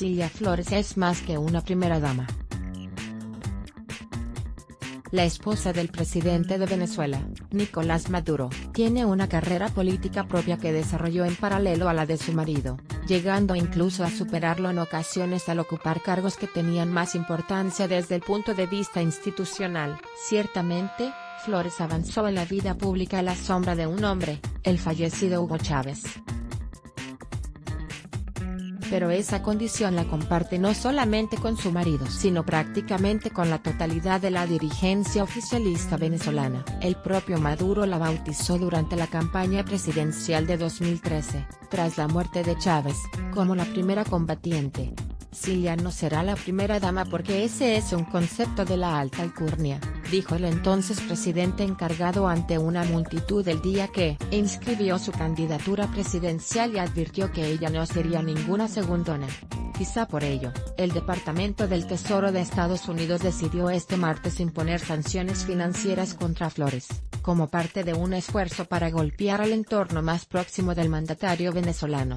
Cilia Flores es más que una primera dama. La esposa del presidente de Venezuela, Nicolás Maduro, tiene una carrera política propia que desarrolló en paralelo a la de su marido, llegando incluso a superarlo en ocasiones al ocupar cargos que tenían más importancia desde el punto de vista institucional. Ciertamente, Flores avanzó en la vida pública a la sombra de un hombre, el fallecido Hugo Chávez. Pero esa condición la comparte no solamente con su marido sino prácticamente con la totalidad de la dirigencia oficialista venezolana. El propio Maduro la bautizó durante la campaña presidencial de 2013, tras la muerte de Chávez, como la primera combatiente. Cilia no será la primera dama porque ese es un concepto de la alta alcurnia, dijo el entonces presidente encargado ante una multitud el día que inscribió su candidatura presidencial y advirtió que ella no sería ninguna segundona. Quizá por ello, el Departamento del Tesoro de Estados Unidos decidió este martes imponer sanciones financieras contra Flores, como parte de un esfuerzo para golpear al entorno más próximo del mandatario venezolano.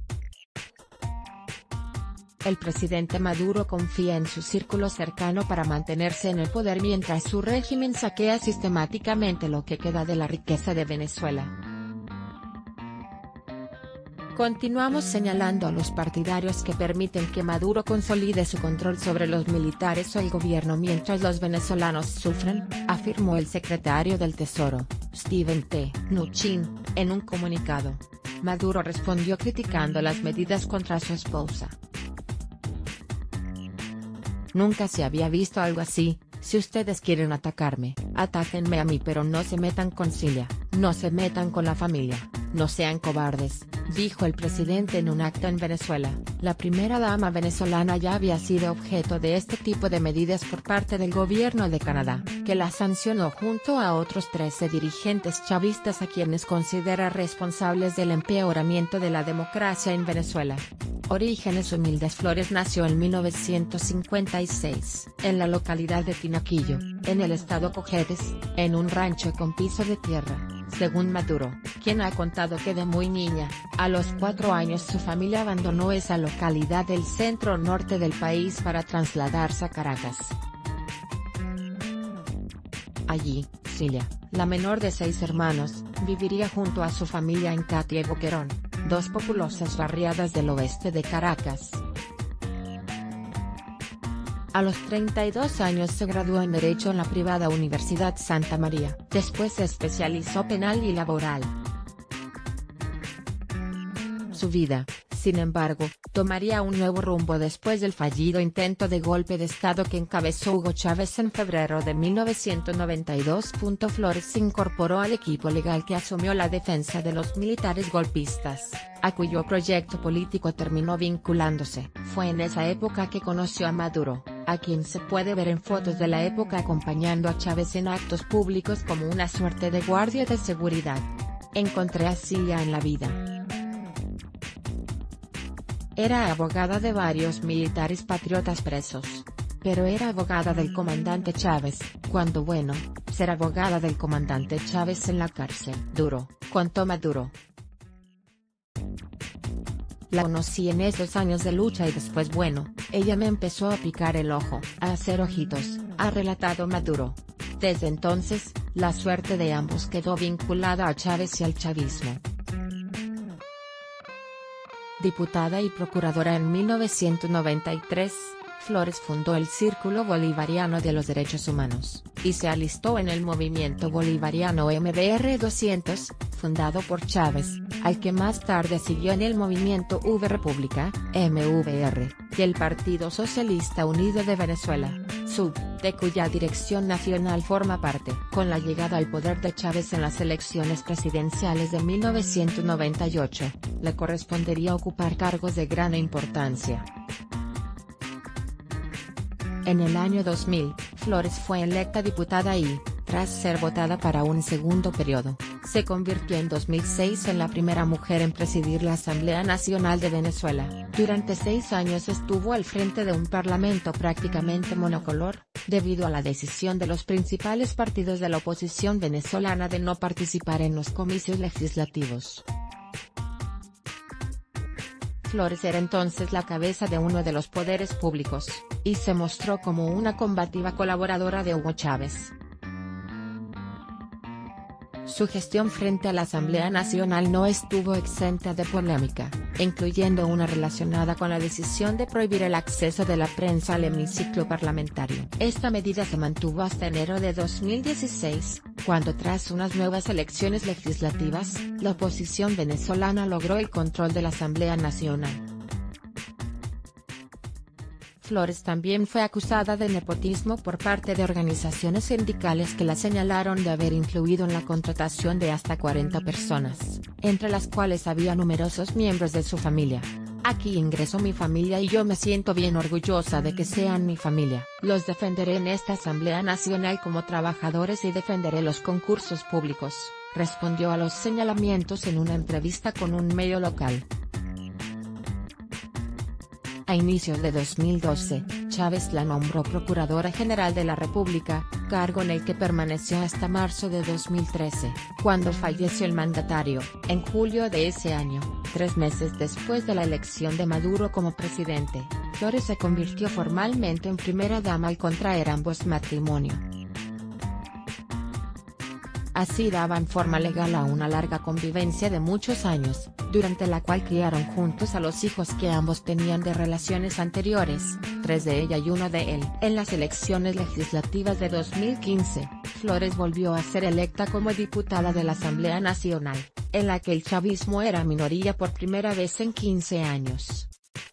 El presidente Maduro confía en su círculo cercano para mantenerse en el poder mientras su régimen saquea sistemáticamente lo que queda de la riqueza de Venezuela. Continuamos señalando a los partidarios que permiten que Maduro consolide su control sobre los militares o el gobierno mientras los venezolanos sufren, afirmó el secretario del Tesoro, Steven T. Mnuchin, en un comunicado. Maduro respondió criticando las medidas contra su esposa. Nunca se había visto algo así. Si ustedes quieren atacarme, atáquenme a mí, pero no se metan con Cilia, no se metan con la familia, no sean cobardes, dijo el presidente en un acto en Venezuela. La primera dama venezolana ya había sido objeto de este tipo de medidas por parte del gobierno de Canadá, que la sancionó junto a otros 13 dirigentes chavistas a quienes considera responsables del empeoramiento de la democracia en Venezuela. Orígenes humildes. Flores nació en 1956, en la localidad de Tinaquillo, en el estado Cojedes, en un rancho con piso de tierra, según Maduro, quien ha contado que de muy niña, a los 4 años su familia abandonó esa localidad del centro norte del país para trasladarse a Caracas. Allí, Cilia, la menor de 6 hermanos, viviría junto a su familia en Catia y Boquerón, 2 populosas barriadas del oeste de Caracas. A los 32 años se graduó en Derecho en la privada Universidad Santa María. Después se especializó penal y laboral. Su vida, sin embargo, tomaría un nuevo rumbo después del fallido intento de golpe de Estado que encabezó Hugo Chávez en febrero de 1992. Flores se incorporó al equipo legal que asumió la defensa de los militares golpistas, a cuyo proyecto político terminó vinculándose. Fue en esa época que conoció a Maduro, a quien se puede ver en fotos de la época acompañando a Chávez en actos públicos como una suerte de guardia de seguridad. Encontré a Cilia en la vida. Era abogada de varios militares patriotas presos. Pero era abogada del comandante Chávez, cuando bueno, ser abogada del comandante Chávez en la cárcel. Duro, contó Maduro. La conocí en esos años de lucha y después bueno, ella me empezó a picar el ojo, a hacer ojitos, ha relatado Maduro. Desde entonces, la suerte de ambos quedó vinculada a Chávez y al chavismo. Diputada y procuradora en 1993, Flores fundó el Círculo Bolivariano de los Derechos Humanos, y se alistó en el movimiento bolivariano MBR 200, fundado por Chávez, al que más tarde siguió en el movimiento V República, MVR, y el Partido Socialista Unido de Venezuela, SUV, de cuya dirección nacional forma parte. Con la llegada al poder de Chávez en las elecciones presidenciales de 1998, le correspondería ocupar cargos de gran importancia. En el año 2000, Flores fue electa diputada y, tras ser votada para un segundo periodo, se convirtió en 2006 en la primera mujer en presidir la Asamblea Nacional de Venezuela. Durante 6 años estuvo al frente de un parlamento prácticamente monocolor, debido a la decisión de los principales partidos de la oposición venezolana de no participar en los comicios legislativos. Flores era entonces la cabeza de uno de los poderes públicos, y se mostró como una combativa colaboradora de Hugo Chávez. Su gestión frente a la Asamblea Nacional no estuvo exenta de polémica, incluyendo una relacionada con la decisión de prohibir el acceso de la prensa al hemiciclo parlamentario. Esta medida se mantuvo hasta enero de 2016, cuando tras unas nuevas elecciones legislativas, la oposición venezolana logró el control de la Asamblea Nacional. Flores también fue acusada de nepotismo por parte de organizaciones sindicales que la señalaron de haber influido en la contratación de hasta 40 personas, entre las cuales había numerosos miembros de su familia. Aquí ingresó mi familia y yo me siento bien orgullosa de que sean mi familia. Los defenderé en esta Asamblea Nacional como trabajadores y defenderé los concursos públicos, respondió a los señalamientos en una entrevista con un medio local. A inicios de 2012, Chávez la nombró Procuradora General de la República, cargo en el que permaneció hasta marzo de 2013, cuando falleció el mandatario, en julio de ese año, 3 meses después de la elección de Maduro como presidente. Flores se convirtió formalmente en primera dama al contraer ambos matrimonio. Así daban forma legal a una larga convivencia de muchos años, durante la cual criaron juntos a los hijos que ambos tenían de relaciones anteriores, 3 de ella y 1 de él. En las elecciones legislativas de 2015, Flores volvió a ser electa como diputada de la Asamblea Nacional, en la que el chavismo era minoría por primera vez en 15 años.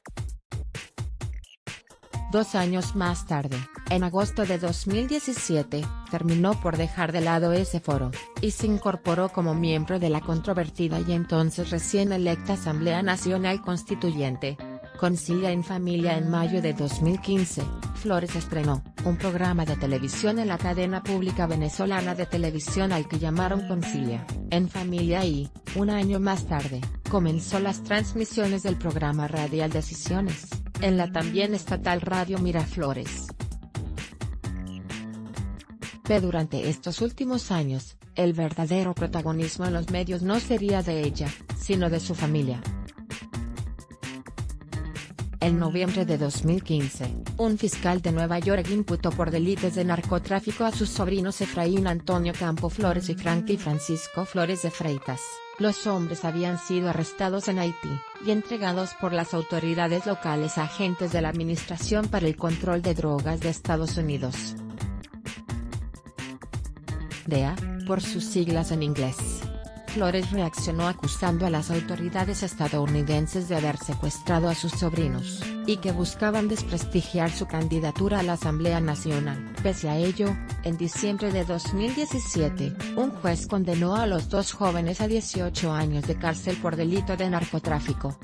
2 años más tarde, en agosto de 2017, terminó por dejar de lado ese foro, y se incorporó como miembro de la controvertida y entonces recién electa Asamblea Nacional Constituyente. Concilia en Familia. En mayo de 2015, Flores estrenó un programa de televisión en la cadena pública venezolana de televisión al que llamaron Concilia en Familia y, un año más tarde, comenzó las transmisiones del programa radial Decisiones, en la también estatal Radio Miraflores. Pero durante estos últimos años, el verdadero protagonismo en los medios no sería de ella, sino de su familia. En noviembre de 2015, un fiscal de Nueva York imputó por delitos de narcotráfico a sus sobrinos Efraín Antonio Campo Flores y Frankie Francisco Flores de Freitas. Los hombres habían sido arrestados en Haití, y entregados por las autoridades locales a agentes de la Administración para el Control de Drogas de Estados Unidos. DEA, por sus siglas en inglés. Flores reaccionó acusando a las autoridades estadounidenses de haber secuestrado a sus sobrinos, y que buscaban desprestigiar su candidatura a la Asamblea Nacional. Pese a ello, en diciembre de 2017, un juez condenó a los 2 jóvenes a 18 años de cárcel por delito de narcotráfico.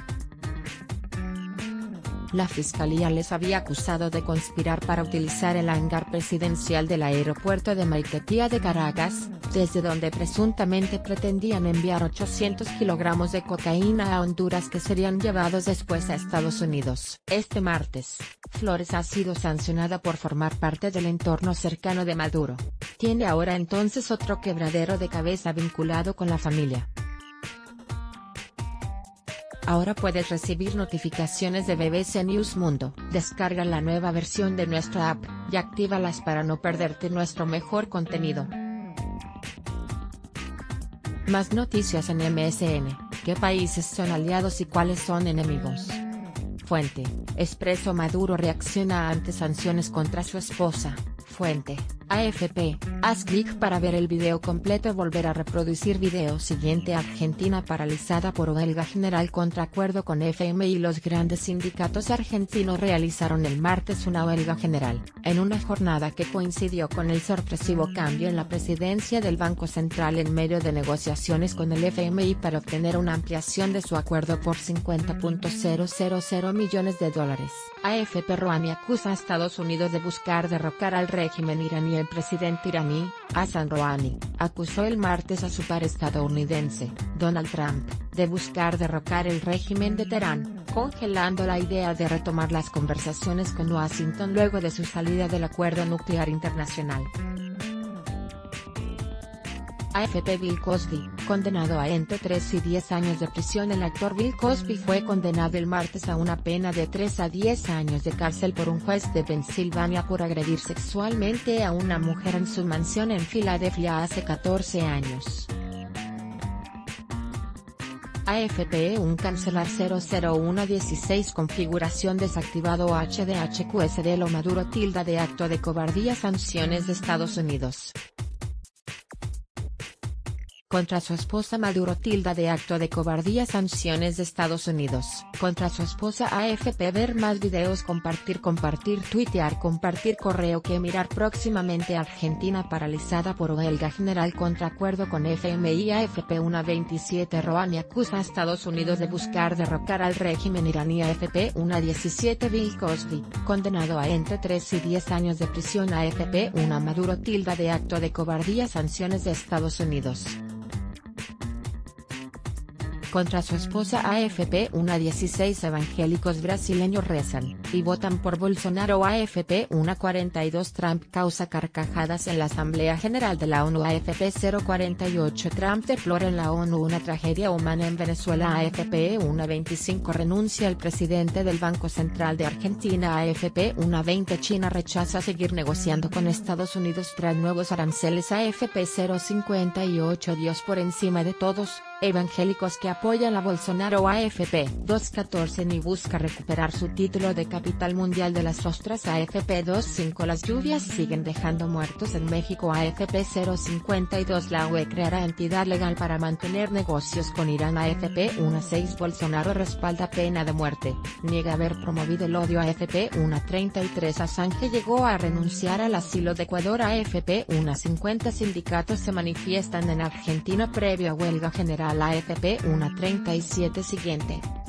La fiscalía les había acusado de conspirar para utilizar el hangar presidencial del aeropuerto de Maiquetía de Caracas, desde donde presuntamente pretendían enviar 800 kilogramos de cocaína a Honduras que serían llevados después a Estados Unidos. Este martes, Flores ha sido sancionada por formar parte del entorno cercano de Maduro. Tiene ahora entonces otro quebradero de cabeza vinculado con la familia. Ahora puedes recibir notificaciones de BBC News Mundo. Descarga la nueva versión de nuestra app, y actívalas para no perderte nuestro mejor contenido. Más noticias en MSN. ¿Qué países son aliados y cuáles son enemigos? Fuente: Expreso. Maduro reacciona ante sanciones contra su esposa. Fuente: AFP. Haz clic para ver el video completo. Volver a reproducir video siguiente. Argentina paralizada por huelga general contra acuerdo con FMI. Los grandes sindicatos argentinos realizaron el martes una huelga general, en una jornada que coincidió con el sorpresivo cambio en la presidencia del Banco Central en medio de negociaciones con el FMI para obtener una ampliación de su acuerdo por $50.000 millones. AFP. Rouhani acusa a Estados Unidos de buscar derrocar al régimen iraní. El presidente iraní, Hassan Rouhani, acusó el martes a su par estadounidense, Donald Trump, de buscar derrocar el régimen de Teherán, congelando la idea de retomar las conversaciones con Washington luego de su salida del acuerdo nuclear internacional. AFP. Bill Cosby, condenado a entre 3 y 10 años de prisión. El actor Bill Cosby fue condenado el martes a una pena de 3 a 10 años de cárcel por un juez de Pensilvania por agredir sexualmente a una mujer en su mansión en Filadelfia hace 14 años. AFP un cancelar 00116 configuración desactivado HDHQSD lo Maduro tilda de acto de cobardía sanciones de Estados Unidos. Contra su esposa Maduro tilda de acto de cobardía sanciones de Estados Unidos. Contra su esposa AFP ver más videos compartir tuitear compartir correo que mirar próximamente Argentina paralizada por huelga general contra acuerdo con FMI AFP 1:27 Rouhani acusa a Estados Unidos de buscar derrocar al régimen iraní AFP 1:17 Bill Cosby, condenado a entre 3 y 10 años de prisión AFP 1 Maduro tilda de acto de cobardía sanciones de Estados Unidos. Contra su esposa AFP 1:16 evangélicos brasileños rezan, y votan por Bolsonaro AFP 1:42 Trump causa carcajadas en la Asamblea General de la ONU AFP 0:48 Trump deplora en la ONU una tragedia humana en Venezuela AFP 1:25 renuncia el presidente del Banco Central de Argentina AFP 1:20 China rechaza seguir negociando con Estados Unidos tras nuevos aranceles AFP 0:58 Dios por encima de todos. Evangélicos que apoyan a Bolsonaro AFP 2:14 ni busca recuperar su título de capital mundial de las ostras AFP 2:5 Las lluvias siguen dejando muertos en México AFP 0:52 La UE creará entidad legal para mantener negocios con Irán AFP 1:6 Bolsonaro respalda pena de muerte, niega haber promovido el odio AFP 1:33 Assange llegó a renunciar al asilo de Ecuador AFP 1:50 Sindicatos se manifiestan en Argentina previo a huelga general AFP 1:37 Siguiente.